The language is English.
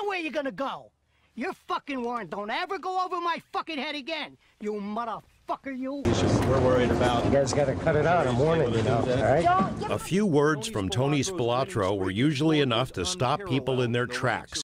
Then where you gonna go? Your fucking warrant don't ever go over my fucking head again, you motherfucker, you. We're worried about. You guys gotta cut it out, I'm warning you now, all right? A few words from Tony Spilotro were usually enough to stop people in their tracks.